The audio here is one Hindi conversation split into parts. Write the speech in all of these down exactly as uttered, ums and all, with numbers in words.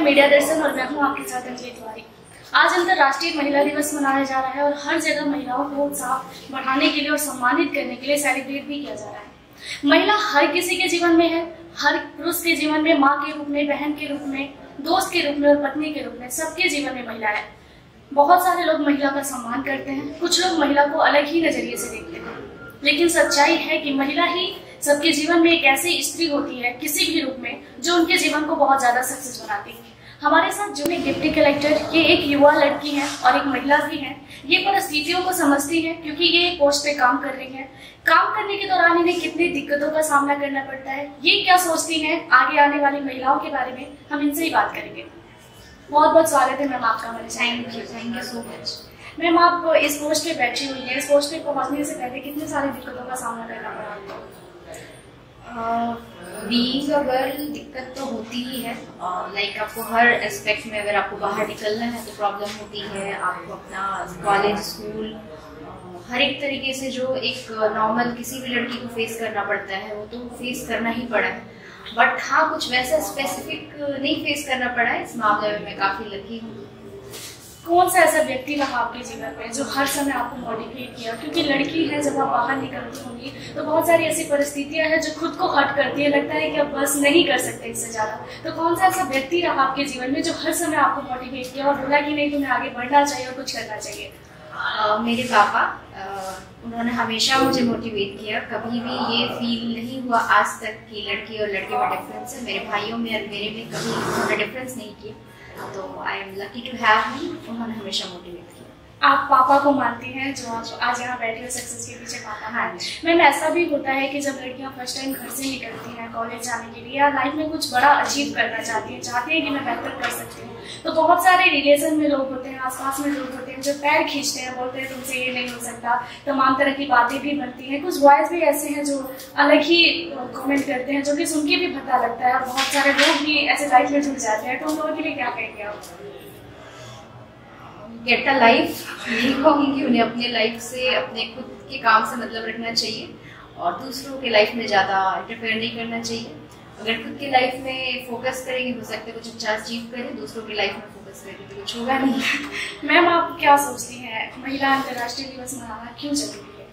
मीडिया दर्शन और मैं हूँ आपके साथ अंजलि तिवारी। आज अंतर्राष्ट्रीय महिला दिवस मनाया जा रहा है और हर जगह महिलाओं को उत्साह बढ़ाने के लिए और सम्मानित करने के लिए सेलिब्रेट भी किया जा रहा है। महिला हर किसी के जीवन में है, हर पुरुष के जीवन में, माँ के रूप में, बहन के रूप में, दोस्त के रूप में और पत्नी के रूप में, सबके जीवन में महिला है। बहुत सारे लोग महिला का सम्मान करते हैं, कुछ लोग महिला को अलग ही नजरिए से देखते हैं, लेकिन सच्चाई है कि महिला ही सबके जीवन में एक ऐसी स्त्री होती है किसी भी रूप में जो उनके जीवन को बहुत ज्यादा सक्सेस बनाती है। हमारे साथ जो एक डिप्टी कलेक्टर, ये एक युवा लड़की है और एक महिला भी है। ये परिस्थितियों को समझती है क्योंकि ये एक पोस्ट पे काम कर रही है। काम करने के दौरान इन्हें कितनी दिक्कतों का सामना करना पड़ता है, ये क्या सोचती हैं आगे आने वाली महिलाओं के बारे में हम इनसे ही बात करेंगे। बहुत बहुत स्वागत है मैम आपका हमारे। Thank you thank you so much. Ma'am, आप इस पोस्ट पे बैठी हुई है, इस पोस्ट पे पहुंचने से पहले कितनी सारी दिक्कतों का सामना करना पड़ा आपको? बीइंग अ गर्ल दिक्कत तो होती ही है। लाइक uh, आपको हर एस्पेक्ट में अगर आपको बाहर निकलना है तो प्रॉब्लम होती है। आपको अपना कॉलेज, स्कूल, हर एक तरीके से जो एक नॉर्मल किसी भी लड़की को फेस करना पड़ता है वो तो फेस करना ही पड़ा है। बट हाँ, कुछ वैसा स्पेसिफिक नहीं फेस करना पड़ा है। इस मामले में मैं काफ़ी लकी हूँ। कौन सा ऐसा व्यक्ति रहा आपके जीवन में जो हर समय आपको मोटिवेट किया? क्योंकि लड़की है, जब आप बाहर निकलती होंगी तो बहुत सारी ऐसी परिस्थितियां हैं जो खुद को हर्ट करती है, लगता है कि अब बस नहीं कर सकते इससे ज़्यादा। तो कौन सा ऐसा व्यक्ति रहा आपके जीवन में जो हर समय आपको मोटिवेट किया और बोला कि नहीं, तुम्हें आगे बढ़ना चाहिए और कुछ करना चाहिए? uh, मेरे पापा, uh, उन्होंने हमेशा मुझे मोटिवेट किया। कभी भी ये फील नहीं हुआ आज तक कि लड़की और लड़के में डिफरेंस है। मेरे भाइयों में और मेरे में कभी उन्होंने डिफरेंस नहीं किया। तो I am lucky to have him. उन्होंने हमेशा मोटिवेट किया। आप पापा को मानती हैं जो आज यहाँ बैठे हो, सक्सेस के पीछे पापा हैं। मैम, ऐसा भी होता है कि जब लड़कियाँ फर्स्ट टाइम घर से निकलती हैं कॉलेज जाने के लिए या लाइफ में कुछ बड़ा अचीव करना चाहती हैं, चाहती हैं कि मैं बेहतर कर सकती हूँ, तो बहुत सारे रिलेशन में लोग होते हैं, आसपास में लोग होते हैं जो पैर खींचते हैं, बोलते हैं तुमसे ये नहीं हो सकता। तमाम तरह की बातें भी बनती हैं। कुछ बॉयज भी ऐसे हैं जो अलग ही कमेंट करते हैं, जो कि सुन के भी पता लगता है और बहुत सारे लोग भी ऐसे लाइफ में जुड़ जाते हैं। तो उन लोगों के लिए क्या कहेंगे आप? Get a life. यही कहूँगी उन्हें अपने लाइफ से, अपने खुद के काम से मतलब रखना चाहिए और दूसरों के लाइफ में ज़्यादा इंटरफेयर नहीं करना चाहिए। अगर खुद की लाइफ में फोकस करेंगे हो सकता है कुछ अच्छा अचीव करें, दूसरों की लाइफ में फोकस करेंगे तो कुछ होगा नहीं। मैम, आप क्या सोचती हैं महिला अंतर्राष्ट्रीय दिवस मनाना क्यों जरूरी है?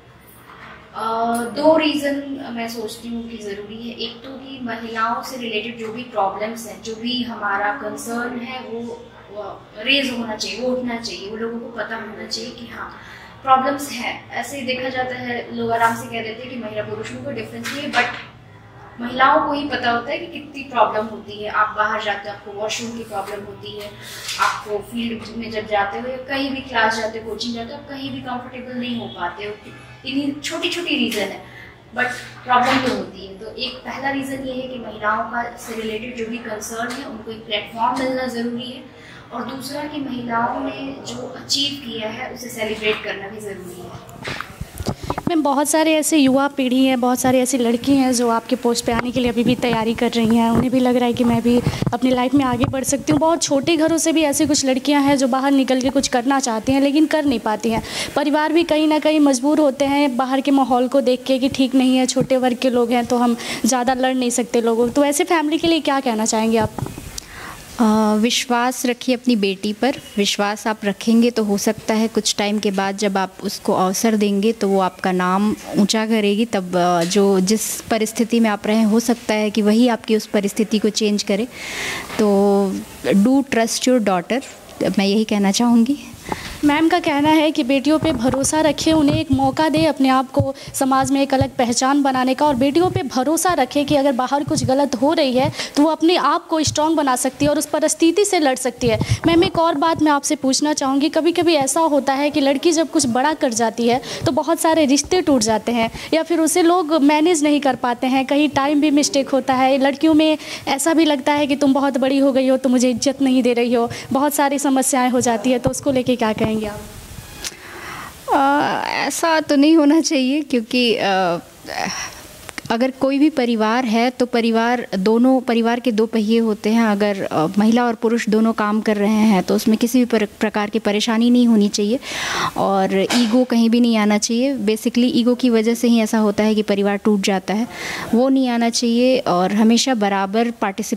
uh, दो रीज़न मैं सोचती हूँ कि ज़रूरी है। एक तो कि महिलाओं से रिलेटेड जो भी प्रॉब्लम्स हैं, जो भी हमारा कंसर्न है, वो रेज होना चाहिए, वो उठना चाहिए, वो लोगों को पता होना चाहिए कि हाँ प्रॉब्लम्स हैं। ऐसे ही देखा जाता है, लोग आराम से कह देते हैं कि महिला पुरुष में कोई डिफरेंस नहीं है, बट महिलाओं को ही पता होता है कि कितनी प्रॉब्लम होती है। आप बाहर जाते हो, आपको वॉशरूम की प्रॉब्लम होती है, आपको फील्ड में जब जाते हो या कहीं भी क्लास जाते हो, कोचिंग जाते हो, आप कहीं भी कंफर्टेबल नहीं हो पाते हो। इन्हीं छोटी छोटी रीज़न है, बट प्रॉब्लम तो होती है। तो एक पहला रीज़न ये है कि महिलाओं का से रिलेटेड जो भी कंसर्न है उनको एक प्लेटफॉर्म मिलना ज़रूरी है, और दूसरा कि महिलाओं ने जो अचीव किया है उसे सेलिब्रेट करना भी ज़रूरी है। मैम, बहुत सारे ऐसे युवा पीढ़ी हैं, बहुत सारी ऐसी लड़की हैं जो आपके पोस्ट पे आने के लिए अभी भी तैयारी कर रही हैं। उन्हें भी लग रहा है कि मैं भी अपनी लाइफ में आगे बढ़ सकती हूँ। बहुत छोटे घरों से भी ऐसी कुछ लड़कियां हैं जो बाहर निकल के कुछ करना चाहती हैं लेकिन कर नहीं पाती हैं। परिवार भी कहीं ना कहीं मजबूर होते हैं बाहर के माहौल को देख के कि ठीक नहीं है, छोटे वर्ग के लोग हैं तो हम ज़्यादा लड़ नहीं सकते लोगों। तो ऐसे फैमिली के लिए क्या कहना चाहेंगे आप? Uh, विश्वास रखिए अपनी बेटी पर। विश्वास आप रखेंगे तो हो सकता है कुछ टाइम के बाद जब आप उसको अवसर देंगे तो वो आपका नाम ऊंचा करेगी। तब जो जिस परिस्थिति में आप रहें हो सकता है कि वही आपकी उस परिस्थिति को चेंज करे। तो डू ट्रस्ट योर डॉटर, मैं यही कहना चाहूँगी। मैम का कहना है कि बेटियों पे भरोसा रखें, उन्हें एक मौका दें अपने आप को समाज में एक अलग पहचान बनाने का, और बेटियों पे भरोसा रखें कि अगर बाहर कुछ गलत हो रही है तो वो अपने आप को स्ट्रांग बना सकती है और उस परिस्थिति से लड़ सकती है। मैम, एक और बात मैं आपसे पूछना चाहूँगी, कभी कभी ऐसा होता है कि लड़की जब कुछ बड़ा कर जाती है तो बहुत सारे रिश्ते टूट जाते हैं या फिर उसे लोग मैनेज नहीं कर पाते हैं, कहीं टाइम भी मिस्टेक होता है। लड़कियों में ऐसा भी लगता है कि तुम बहुत बड़ी हो गई हो तो मुझे इज्जत नहीं दे रही हो, बहुत सारी समस्याएँ हो जाती है। तो उसको लेके क्या कहेंगे आप? आ, ऐसा तो नहीं होना चाहिए, क्योंकि आ, अगर कोई भी परिवार है तो परिवार दोनों परिवार के दो पहिए होते हैं। अगर आ, महिला और पुरुष दोनों काम कर रहे हैं तो उसमें किसी भी प्रकार की परेशानी नहीं होनी चाहिए और ईगो कहीं भी नहीं आना चाहिए। बेसिकली ईगो की वजह से ही ऐसा होता है कि परिवार टूट जाता है, वो नहीं आना चाहिए। और हमेशा बराबर पार्टिसिपेट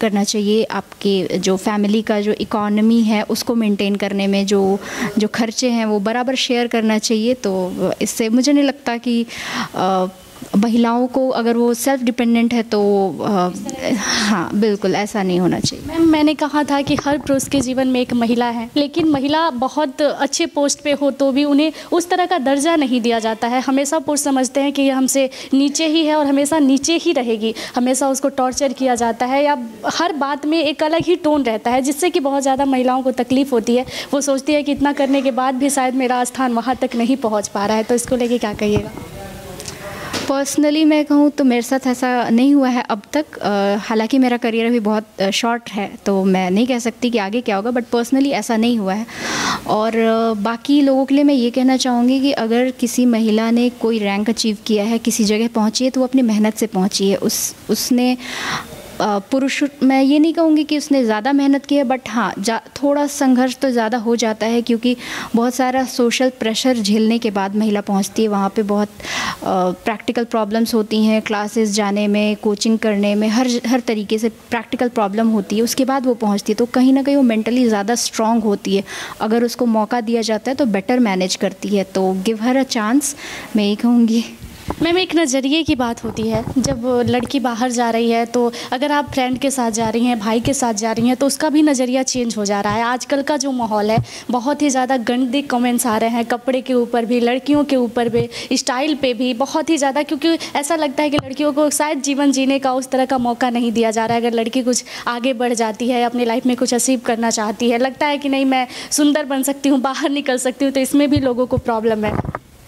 करना चाहिए, आपके जो फैमिली का जो इकोनॉमी है उसको मेंटेन करने में जो जो खर्चे हैं वो बराबर शेयर करना चाहिए। तो इससे मुझे नहीं लगता कि आ, महिलाओं को अगर वो सेल्फ डिपेंडेंट है तो आ, हाँ बिल्कुल ऐसा नहीं होना चाहिए। मैम मैंने कहा था कि हर पुरुष के जीवन में एक महिला है, लेकिन महिला बहुत अच्छे पोस्ट पे हो तो भी उन्हें उस तरह का दर्जा नहीं दिया जाता है। हमेशा पुरुष समझते हैं कि ये हमसे नीचे ही है और हमेशा नीचे ही रहेगी, हमेशा उसको टॉर्चर किया जाता है या हर बात में एक अलग ही टोन रहता है, जिससे कि बहुत ज़्यादा महिलाओं को तकलीफ़ होती है। वो सोचती है कि इतना करने के बाद भी शायद मेरा स्थान वहाँ तक नहीं पहुँच पा रहा है। तो इसको लेके क्या कहिएगा? पर्सनली मैं कहूँ तो मेरे साथ ऐसा नहीं हुआ है अब तक। हालांकि मेरा करियर अभी बहुत शॉर्ट है तो मैं नहीं कह सकती कि आगे क्या होगा, बट पर्सनली ऐसा नहीं हुआ है। और बाकी लोगों के लिए मैं ये कहना चाहूँगी कि अगर किसी महिला ने कोई रैंक अचीव किया है, किसी जगह पहुँची है, तो वो अपनी मेहनत से पहुँची है। उस उसने पुरुष, मैं ये नहीं कहूँगी कि उसने ज़्यादा मेहनत की है, बट हाँ थोड़ा संघर्ष तो ज़्यादा हो जाता है, क्योंकि बहुत सारा सोशल प्रेशर झेलने के बाद महिला पहुँचती है वहाँ पे। बहुत प्रैक्टिकल प्रॉब्लम्स होती हैं, क्लासेस जाने में, कोचिंग करने में, हर हर तरीके से प्रैक्टिकल प्रॉब्लम होती है, उसके बाद वो पहुँचती है। तो कहीं ना कहीं वो मेंटली ज़्यादा स्ट्रॉन्ग होती है। अगर उसको मौका दिया जाता है तो बेटर मैनेज करती है। तो गिव हर अ चांस, मैं यही कहूँगी। मैम एक नज़रिए की बात होती है, जब लड़की बाहर जा रही है तो अगर आप फ्रेंड के साथ जा रही हैं, भाई के साथ जा रही हैं, तो उसका भी नज़रिया चेंज हो जा रहा है। आजकल का जो माहौल है बहुत ही ज़्यादा गंदे कमेंट्स आ रहे हैं, कपड़े के ऊपर भी, लड़कियों के ऊपर भी, स्टाइल पे भी बहुत ही ज़्यादा, क्योंकि ऐसा लगता है कि लड़कियों को शायद जीवन जीने का उस तरह का मौका नहीं दिया जा रहा है। अगर लड़की कुछ आगे बढ़ जाती है, अपनी लाइफ में कुछ अचीव करना चाहती है, लगता है कि नहीं मैं सुंदर बन सकती हूँ, बाहर निकल सकती हूँ, तो इसमें भी लोगों को प्रॉब्लम है।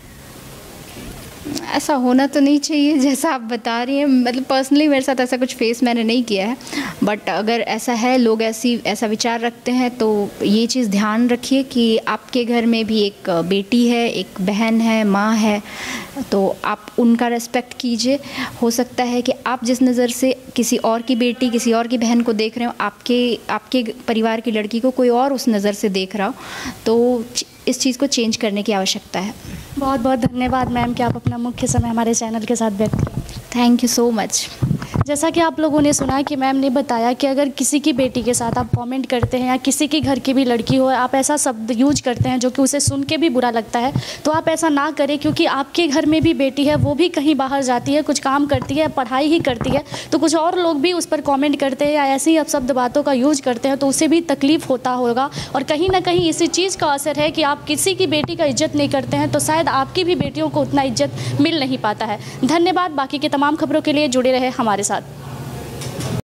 ऐसा होना तो नहीं चाहिए जैसा आप बता रही हैं। मतलब पर्सनली मेरे साथ ऐसा कुछ फेस मैंने नहीं किया है, बट अगर ऐसा है, लोग ऐसी ऐसा विचार रखते हैं, तो ये चीज़ ध्यान रखिए कि आपके घर में भी एक बेटी है, एक बहन है, माँ है, तो आप उनका रेस्पेक्ट कीजिए। हो सकता है कि आप जिस नज़र से किसी और की बेटी, किसी और की बहन को देख रहे हो, आपके आपके परिवार की लड़की को कोई और उस नज़र से देख रहा हो, तो इस चीज़ को चेंज करने की आवश्यकता है। बहुत बहुत धन्यवाद मैम कि आप अपना मुख्य समय हमारे चैनल के साथ व्यक्त किया। Thank you so much. जैसा कि आप लोगों ने सुना कि मैम ने बताया कि अगर किसी की बेटी के साथ आप कमेंट करते हैं या किसी के घर की भी लड़की हो, आप ऐसा शब्द यूज करते हैं जो कि उसे सुन के भी बुरा लगता है, तो आप ऐसा ना करें, क्योंकि आपके घर में भी बेटी है, वो भी कहीं बाहर जाती है, कुछ काम करती है, पढ़ाई ही करती है, तो कुछ और लोग भी उस पर कॉमेंट करते हैं या ऐसे ही शब्द बातों का यूज करते हैं, तो उसे भी तकलीफ होता होगा। और कहीं ना कहीं इसी चीज़ का असर है कि आप किसी की बेटी का इज्जत नहीं करते हैं, तो शायद आपकी भी बेटियों को उतना इज्जत मिल नहीं पाता है। धन्यवाद। बाकी के तमाम खबरों के लिए जुड़े रहे हमारे साथ।